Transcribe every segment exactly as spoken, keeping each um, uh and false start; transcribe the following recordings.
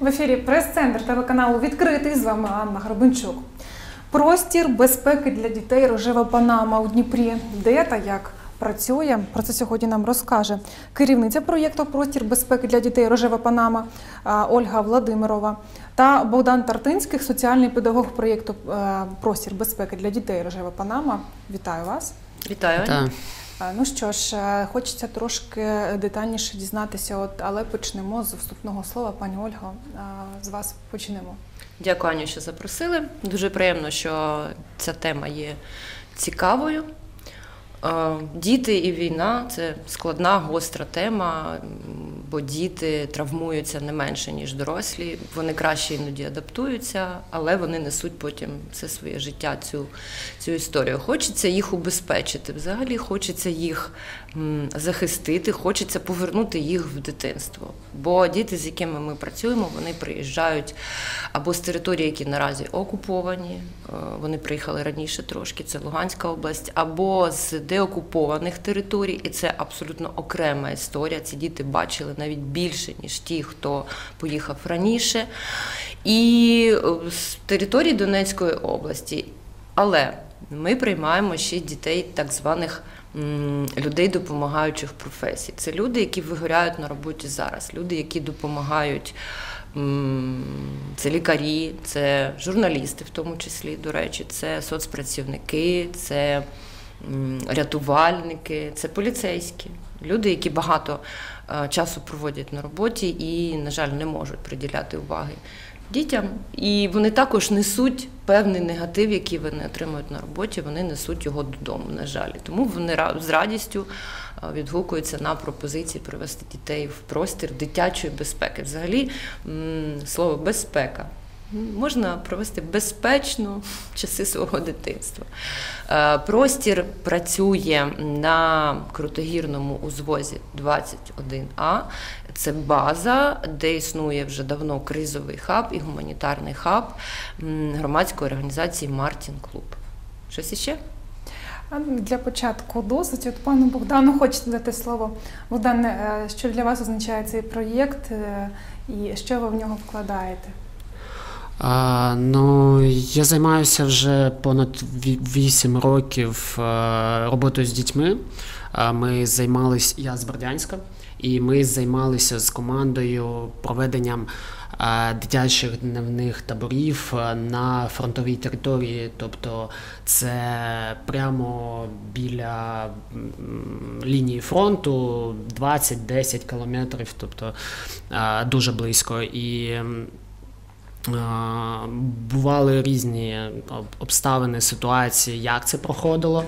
В ефірі прес-центр телеканалу «Відкритий». З вами Анна Горбанчук. Простір безпеки для дітей «Рожева Панама» у Дніпрі. Де та як працює? Про це сьогодні нам розкаже керівниця проєкту «Простір безпеки для дітей «Рожева Панама» Ольга Владимирова та Богдан Тартинський, соціальний педагог проєкту «Простір безпеки для дітей «Рожева Панама». Вітаю вас. Вітаю. Вітаю. Ну що ж, хочеться трошки детальніше дізнатися, от, але почнемо з вступного слова. Пані Ольго, з вас почнемо. Дякую, Аню, що запросили. Дуже приємно, що ця тема є цікавою. Діти і війна – це складна, гостра тема, бо діти травмуються не менше, ніж дорослі. Вони краще іноді адаптуються, але вони несуть потім все своє життя, цю, цю історію. Хочеться їх убезпечити, взагалі хочеться їх захистити, хочеться повернути їх в дитинство. Бо діти, з якими ми працюємо, вони приїжджають або з територій, які наразі окуповані, вони приїхали раніше трошки, це Луганська область, або з деокупованих територій, і це абсолютно окрема історія. Ці діти бачили навіть більше, ніж ті, хто поїхав раніше. І з території Донецької області. Але ми приймаємо ще дітей так званих людей допомагаючих професій. Це люди, які вигоряють на роботі зараз, люди, які допомагають. Це лікарі, це журналісти в тому числі, до речі, це соцпрацівники, це рятувальники, це поліцейські. Люди, які багато часу проводять на роботі і, на жаль, не можуть приділяти уваги дітям. І вони також несуть певний негатив, який вони отримують на роботі, вони несуть його додому, на жаль. Тому вони з радістю відгукуються на пропозиції привести дітей в простір дитячої безпеки. Взагалі, слово «безпека» можна провести безпечно часи свого дитинства. Простір працює на Крутогірному узвозі двадцять один А. Це база, де існує вже давно кризовий хаб і гуманітарний хаб громадської організації «Мартін Клуб». Щось іще? Для початку досить. От пану Богдану хочете дати слово. Богдан, що для вас означає цей проєкт і що ви в нього вкладаєте? А, ну, я займаюся вже понад вісім років роботою з дітьми. Ми займалися, я з Бердянська, і ми займалися з командою проведенням дитячих дневних таборів на фронтовій території, тобто це прямо біля лінії фронту, двадцять-десять кілометрів, тобто дуже близько. І бували різні обставини, ситуації, як це проходило.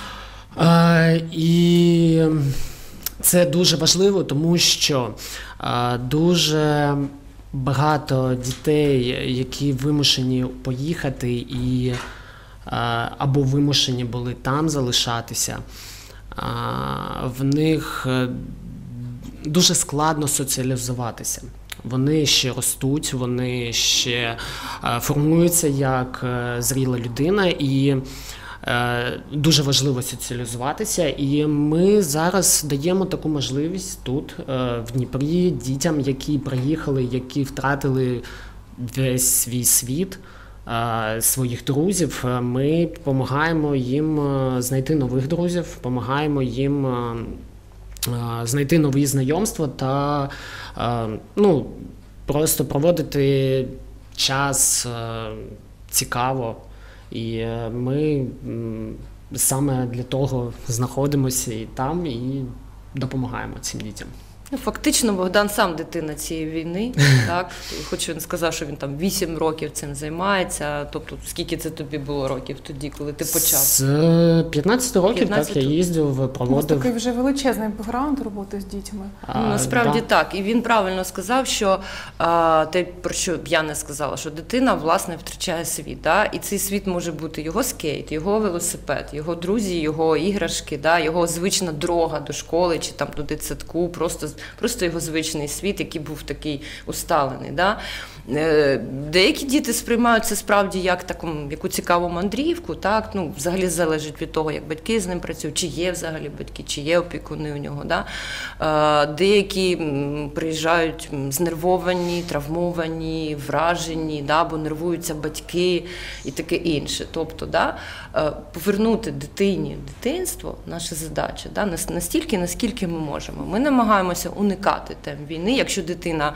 І це дуже важливо, тому що дуже багато дітей, які вимушені поїхати і або вимушені були там залишатися, в них дуже складно соціалізуватися. Вони ще ростуть, вони ще формуються як зріла людина, і дуже важливо соціалізуватися. І ми зараз даємо таку можливість тут, в Дніпрі, дітям, які приїхали, які втратили весь свій світ, своїх друзів. Ми допомагаємо їм знайти нових друзів, допомагаємо їм знайти нові знайомства та ну, просто проводити час цікаво. І ми саме для того знаходимося і там, і допомагаємо цим дітям. Фактично, Богдан сам дитина цієї війни, так? Хоч він сказав, що він там вісім років цим займається, тобто скільки це тобі було років тоді, коли ти почав? З п'ятнадцяти років, п'ятнадцять так, я їздив, проводив. Ось такий вже величезний бекграунд роботи з дітьми. А, Насправді да. так, і він правильно сказав, що а, те, про що я не сказала, що дитина, власне, втрачає світ, да? І цей світ може бути його скейт, його велосипед, його друзі, його іграшки, да? Його звична дорога до школи чи там до дитсадку, просто просто його звичний світ, який був такий усталений. Да? Деякі діти сприймають це справді як таку, яку цікаву мандрівку, так? Ну, взагалі залежить від того, як батьки з ним працюють, чи є взагалі батьки, чи є опікуни у нього. Да? Деякі приїжджають знервовані, травмовані, вражені, да? Бо нервуються батьки і таке інше. Тобто, да? Повернути дитині дитинство – наша задача, да? Настільки, наскільки ми можемо. Ми намагаємося уникати тем війни, якщо дитина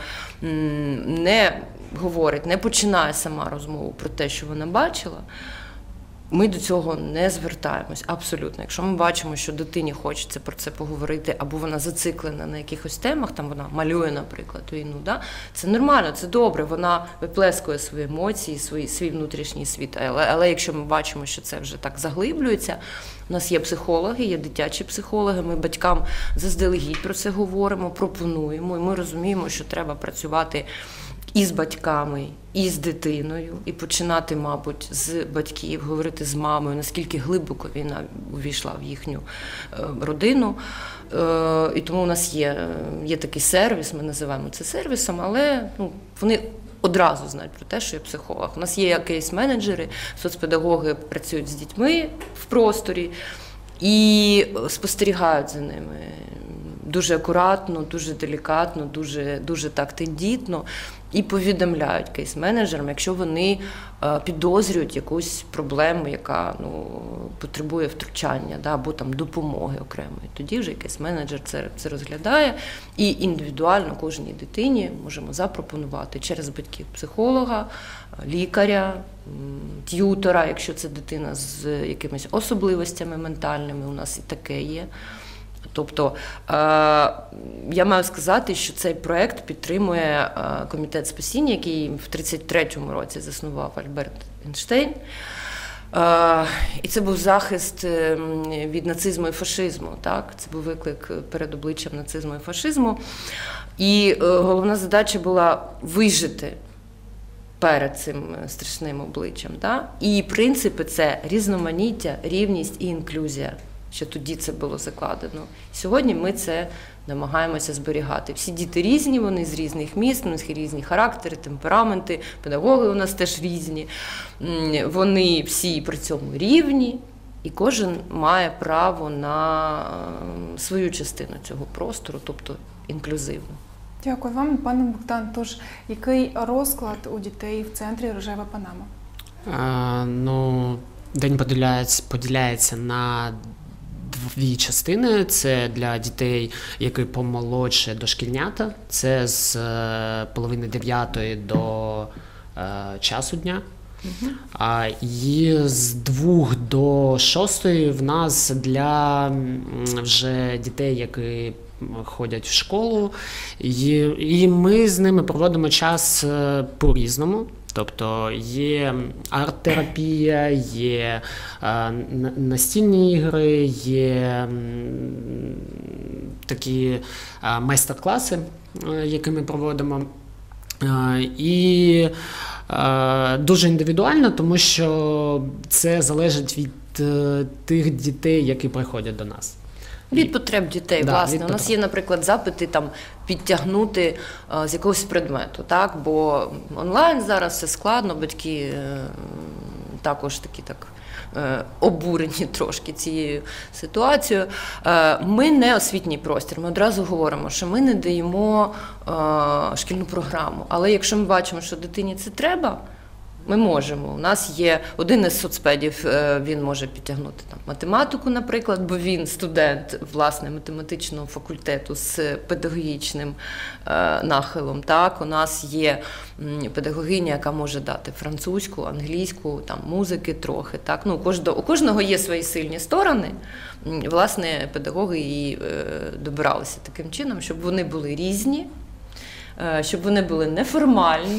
не говорить, не починає сама розмову про те, що вона бачила, ми до цього не звертаємось абсолютно. Якщо ми бачимо, що дитині хочеться про це поговорити, або вона зациклена на якихось темах, там вона малює, наприклад, війну, да? Це нормально, це добре, вона виплескує свої емоції, свій, свій внутрішній світ. Але, але якщо ми бачимо, що це вже так заглиблюється, у нас є психологи, є дитячі психологи, ми батькам заздалегідь про це говоримо, пропонуємо, і ми розуміємо, що треба працювати і з батьками, і з дитиною, і починати, мабуть, з батьків, говорити з мамою, наскільки глибоко війна увійшла в їхню родину. І тому у нас є, є такий сервіс, ми називаємо це сервісом, але ну, вони одразу знають про те, що я психолог. У нас є кейс-менеджери, соцпедагоги працюють з дітьми в просторі і спостерігають за ними. Дуже акуратно, дуже делікатно, дуже, дуже так тендітно і повідомляють кейс-менеджерам, якщо вони е, підозрюють якусь проблему, яка ну, потребує втручання, да, або там допомоги окремої. Тоді вже кейс-менеджер це, це розглядає і індивідуально кожній дитині можемо запропонувати через батьків психолога, лікаря, т'ютора, якщо це дитина з якимись особливостями ментальними, у нас і таке є. Тобто, я маю сказати, що цей проєкт підтримує комітет спасіння, який в тридцять третьому році заснував Альберт Ейнштейн. І це був захист від нацизму і фашизму. Так? Це був виклик перед обличчям нацизму і фашизму. І головна задача була вижити перед цим страшним обличчям. Так? І принципи – це різноманіття, рівність і інклюзія. Що тоді це було закладено. Сьогодні ми це намагаємося зберігати. Всі діти різні, вони з різних міст, у них різні характери, темпераменти, педагоги у нас теж різні. Вони всі при цьому рівні, і кожен має право на свою частину цього простору, тобто інклюзивну. Дякую вам, пане Богдан. Тож, який розклад у дітей в центрі «Рожева Панама»? А, ну, день поділяється, поділяється на дві частини. Це для дітей, які помолодше, дошкільнята. Це з половини дев'ятої до е, часу дня. Uh-huh. А, і з двох до шостої в нас для вже дітей, які ходять в школу. І, і ми з ними проводимо час по-різному. Тобто є арт-терапія, є е, настільні ігри, є м, такі е, майстер-класи, е, які ми проводимо. Е, і е, дуже індивідуально, тому що це залежить від е, тих дітей, які приходять до нас. Від потреб дітей, да, власне. У потреб. Нас є, наприклад, запити там підтягнути а, з якогось предмету, так? Бо онлайн зараз все складно, батьки е, також такі так е, обурені трошки цією ситуацією. Е, ми не освітній простір, ми одразу говоримо, що ми не даємо е, шкільну програму. Але якщо ми бачимо, що дитині це треба, ми можемо. У нас є один із соцпедів, він може підтягнути там математику, наприклад, бо він студент, власне, математичного факультету з педагогічним е, нахилом. Так, у нас є педагогиня, яка може дати французьку, англійську, там музики трохи. Так, ну у кожного, у кожного є свої сильні сторони. Власне, педагоги і е, добиралися таким чином, щоб вони були різні, е, щоб вони були неформальні.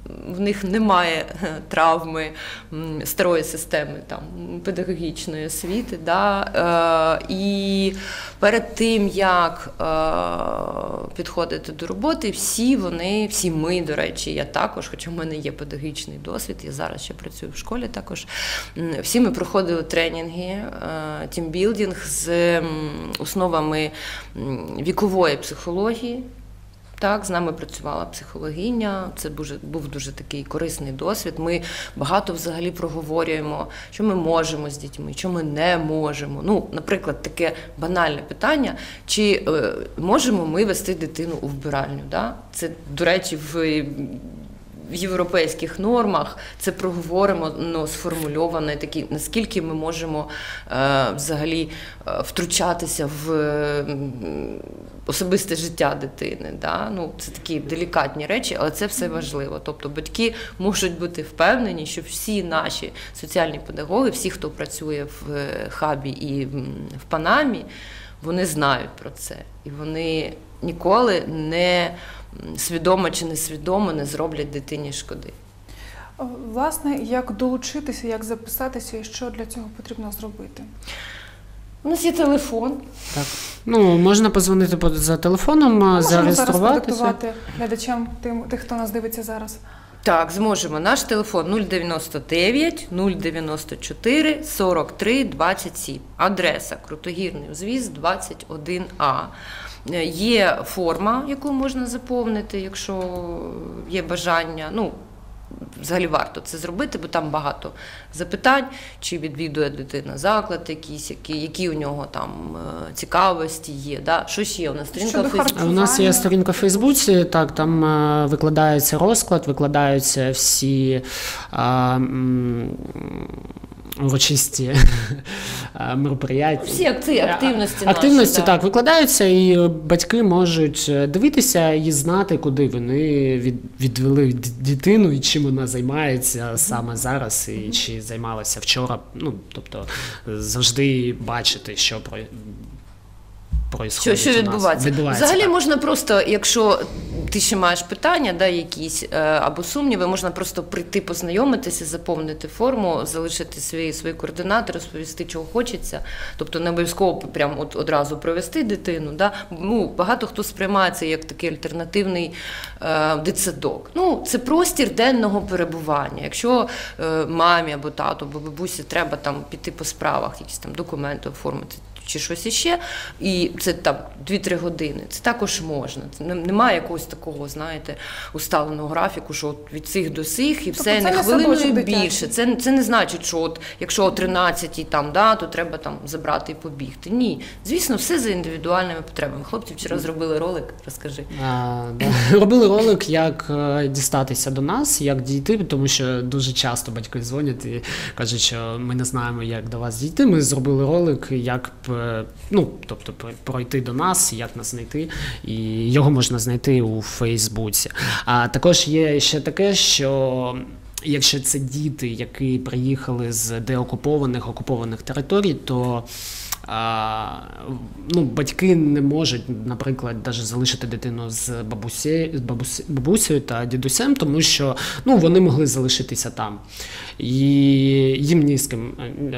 в них немає травми старої системи там, педагогічної освіти. Да? Е, і перед тим, як е, підходити до роботи, всі вони, всі ми, до речі, я також, хоча в мене є педагогічний досвід, я зараз ще працюю в школі також, всі ми проходили тренінги, тімбілдинг з основами вікової психології. Так, з нами працювала психологиня, це був дуже такий корисний досвід. Ми багато взагалі проговорюємо, що ми можемо з дітьми, що ми не можемо. Ну, наприклад, таке банальне питання, чи е, можемо ми вести дитину у вбиральню. Да? Це, до речі, в в європейських нормах це проговоримо, ну, сформульовано, такі, наскільки ми можемо е, взагалі е, втручатися в е, особисте життя дитини. Да? Ну, це такі делікатні речі, але це все важливо. Тобто батьки можуть бути впевнені, що всі наші соціальні педагоги, всі, хто працює в хабі і в Панамі, вони знають про це. І вони ніколи не свідомо чи несвідомо не зроблять дитині шкоди. Власне, як долучитися, як записатися і що для цього потрібно зробити? У нас є телефон. Так. Ну, можна подзвонити за телефоном, можемо зареєструватися. Можемо зараз продиктувати глядачам, тим, тих, хто нас дивиться зараз. Так, зможемо. Наш телефон нуль дев'яносто дев'ять нуль дев'яносто чотири сорок три двадцять сім. Адреса Крутогірний узвіз двадцять один А. Є форма, яку можна заповнити, якщо є бажання. Ну, взагалі варто це зробити, бо там багато запитань, чи відвідує дитина заклад якийсь, які, які у нього там цікавості є. Да? Що ще є? У нас сторінка в Фейсбуці. У нас є сторінка в Фейсбуці, так, там е, викладається розклад, викладаються всі а, м, урочисті мероприятия. Всі акції, активності Активності, наші, так, да. викладаються, і батьки можуть дивитися і знати, куди вони від, відвели дитину, і чим вона займається саме зараз, і чи займалася вчора. Ну, тобто, завжди бачити, що про Що, що відбувається? відбувається? Взагалі так. Можна просто, якщо ти ще маєш питання, да, якісь або сумніви, можна просто прийти познайомитися, заповнити форму, залишити свої, свої координати, розповісти, чого хочеться. Тобто не обов'язково прям от, одразу провести дитину. Да? Ну, багато хто сприймає це як такий альтернативний е, дитсадок. Ну, це простір денного перебування. Якщо е, мамі або тату, або бабусі треба там піти по справах, якісь там документи оформити, чи щось іще, і це там дві-три години, це також можна. Це немає якогось такого, знаєте, усталеного графіку, що от від цих до сих, і все, не хвилиною більше. Це, це не значить, що от, якщо о тринадцятій там, да, то треба там забрати і побігти. Ні. Звісно, все за індивідуальними потребами. Хлопці вчора зробили ролик, розкажи. А, да. Робили ролик, як дістатися до нас, як дійти, тому що дуже часто батьки дзвонять і кажуть, що ми не знаємо, як до вас дійти. Ми зробили ролик, як ну, тобто пройти до нас, як нас знайти, і його можна знайти у Фейсбуці. А також є ще таке, що якщо це діти, які приїхали з деокупованих, окупованих територій, то а, ну, батьки не можуть, наприклад, навіть залишити дитину з бабусі, бабусі, бабусею та дідусем, тому що ну, вони могли залишитися там. І їм ні з ким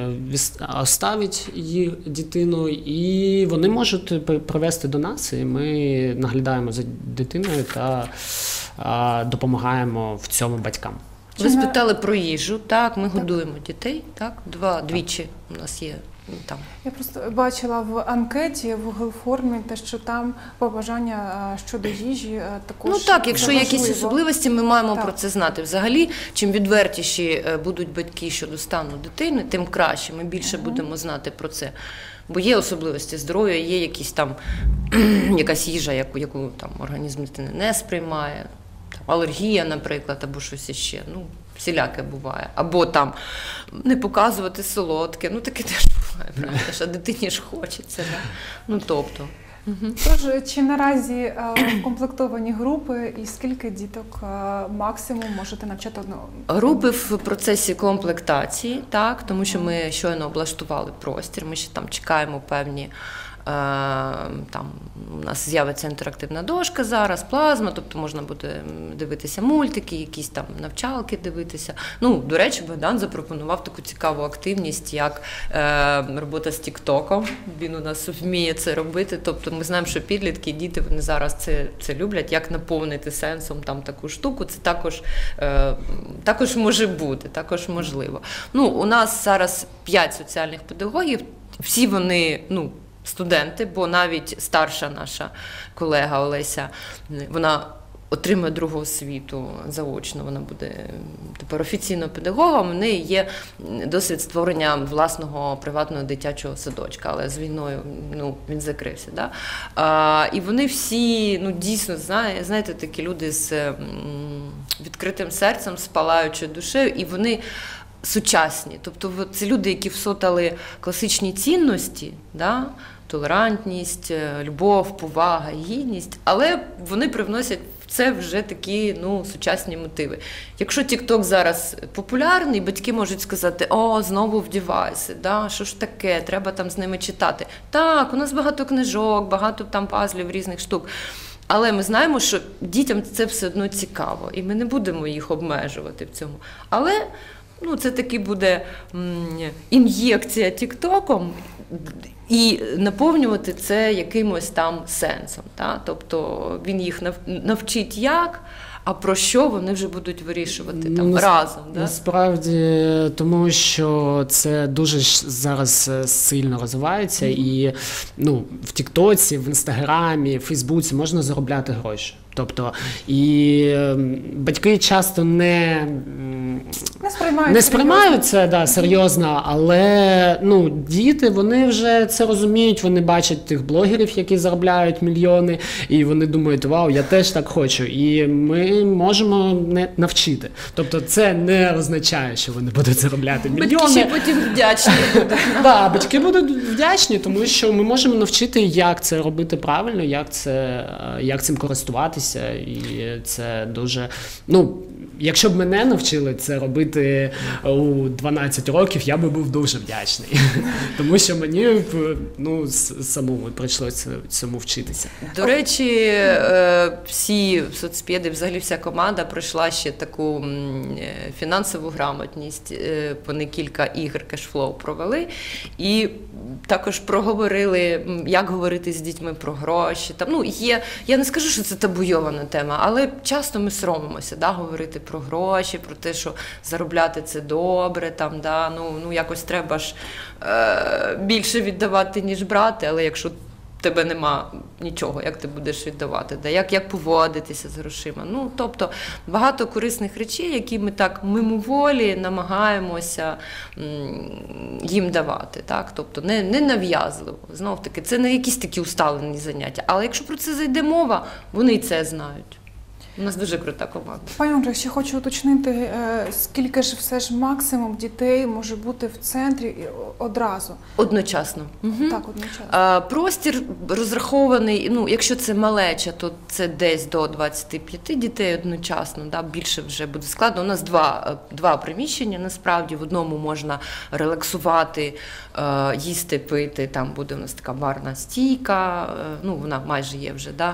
оставить її дитину, і вони можуть привезти до нас, і ми наглядаємо за дитиною та а, допомагаємо в цьому батькам. Ви спитали про їжу, так, ми так. годуємо дітей, так, два, двічі у нас є там. Я просто бачила в анкеті, в Google формі, те, що там побажання щодо їжі також. Ну так, якщо є якісь особливості, ми маємо так. про це знати. Взагалі, чим відвертіші будуть батьки щодо стану дитини, тим краще, ми більше угу. будемо знати про це. Бо є особливості здоров'я, є якісь там, якась їжа, яку, яку там організм дитини не сприймає. Алергія, наприклад, або щось іще, ну, всіляке буває. Або там не показувати солодке, ну таке теж буває, правда, що дитині ж хочеться. Да? Ну, тобто. Угу. Тож, чи наразі укомплектовані групи і скільки діток максимум можете навчати одного? Групи в процесі комплектації, так, тому що ми щойно облаштували простір, ми ще там чекаємо певні там у нас з'явиться інтерактивна дошка зараз, плазма, тобто можна буде дивитися мультики, якісь там навчалки дивитися. Ну, до речі, Богдан запропонував таку цікаву активність, як е, робота з тіктоком. Він у нас вміє це робити, тобто ми знаємо, що підлітки, діти, вони зараз це, це люблять, як наповнити сенсом там таку штуку, це також, е, також може бути, також можливо. Ну, у нас зараз п'ять соціальних педагогів, всі вони, ну, студенти, бо навіть старша наша колега Олеся, вона отримує другу освіту заочно, вона буде тепер офіційно педагогом, у неї є досвід створення власного приватного дитячого садочка, але з війною, ну, він закрився. Да? А, і вони всі, ну, дійсно, знає, знаєте, такі люди з м, відкритим серцем, з палаючою душею, і вони сучасні. Тобто це люди, які всотали класичні цінності, да? Толерантність, любов, повага, гідність, але вони привносять в це вже такі, ну, сучасні мотиви. Якщо TikTok зараз популярний, батьки можуть сказати: о, знову в девайси, да? Що ж таке, треба там з ними читати. Так, у нас багато книжок, багато там пазлів, різних штук. Але ми знаємо, що дітям це все одно цікаво, і ми не будемо їх обмежувати в цьому. Але, ну, це таки буде м, ін'єкція тіктоком, і наповнювати це якимось там сенсом. Та? Тобто він їх навчить як, а про що вони вже будуть вирішувати там, ну, разом. Да? Насправді, тому що це дуже зараз сильно розвивається, mm-hmm. і, ну, в Тіктоці, в Інстаграмі, в Фейсбуці можна заробляти гроші. Тобто, і батьки часто не, не сприймають, не сприймають це, да, серйозно, але, ну, діти, вони вже це розуміють, вони бачать тих блогерів, які заробляють мільйони, і вони думають: вау, я теж так хочу. І ми можемо не навчити. Тобто це не означає, що вони будуть заробляти мільйони. Батьки ще потім вдячні будуть. Так, батьки будуть вдячні, тому що ми можемо навчити, як це робити правильно, як, це, як цим користуватися. І це дуже, ну, якщо б мене навчили це робити у дванадцять років, я би був дуже вдячний. Тому що мені, ну, самому прийшлося цьому вчитися. До речі, всі соцпеди, взагалі вся команда пройшла ще таку фінансову грамотність. Вони кілька ігор кешфлоу провели і також проговорили, як говорити з дітьми про гроші. Там, ну, є, я не скажу, що це табуйована тема, але часто ми соромимося, да, говорити про гроші, про те, що заробляти це добре, там, да, ну, ну якось треба ж е, більше віддавати, ніж брати, але якщо тебе нема нічого, як ти будеш віддавати, да? як, як поводитися з грошима. Ну, тобто багато корисних речей, які ми так мимоволі намагаємося м, їм давати. Так? Тобто не, не нав'язливо. Знов-таки, це не якісь такі усталені заняття. Але якщо про це зайде мова, вони і це знають. У нас дуже крута команда. Пані Ольго, ще хочу уточнити, скільки ж все ж максимум дітей може бути в центрі одразу? Одночасно. Угу. Так, одночасно. А, простір розрахований, ну, якщо це малеча, то це десь до двадцяти п'яти дітей одночасно, да, більше вже буде складно. У нас два, два приміщення, насправді, в одному можна релаксувати, їсти, пити, там буде у нас така барна стійка, ну, вона майже є вже, да,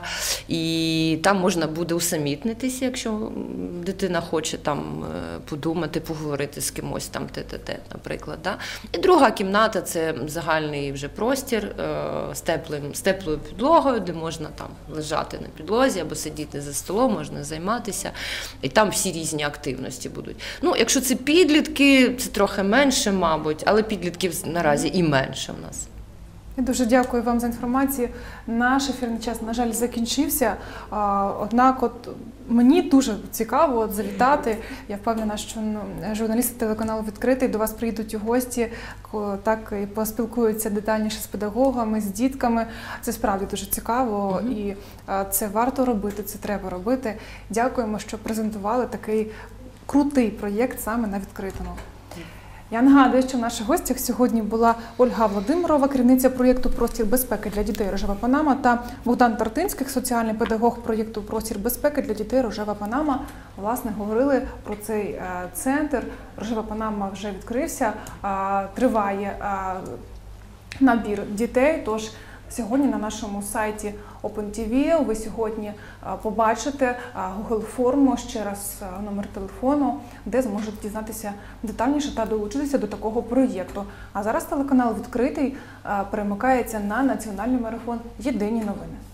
і там можна буде усамітнитися, якщо дитина хоче там подумати, поговорити з кимось там те-те-те, наприклад. Да? І друга кімната – це загальний вже простір з, теплим, з теплою підлогою, де можна там лежати на підлозі або сидіти за столом, можна займатися. І там всі різні активності будуть. Ну, якщо це підлітки, це трохи менше, мабуть, але підлітків наразі і менше в нас. Я дуже дякую вам за інформацію. Наш ефірний час, на жаль, закінчився. Однак от мені дуже цікаво от завітати. Я впевнена, що ну, журналісти телеканалу «Відкритий» до вас приїдуть у гості, так і поспілкуються детальніше з педагогами, з дітками. Це справді дуже цікаво, mm-hmm. і це варто робити, це треба робити. Дякуємо, що презентували такий крутий проєкт саме на «Відкритому». Я нагадую, що в наших гостях сьогодні була Ольга Володимирова, керівниця проєкту «Простір безпеки для дітей Рожева Панама» та Богдан Тартинський, соціальний педагог проєкту «Простір безпеки для дітей Рожева Панама». Власне, говорили про цей центр. Рожева Панама вже відкрився, триває набір дітей, тож Сьогодні на нашому сайті OpenTV ви сьогодні побачите Google форму, ще раз номер телефону, де зможете дізнатися детальніше та долучитися до такого проєкту. А зараз телеканал «Відкритий» перемикається на національний марафон «Єдині новини».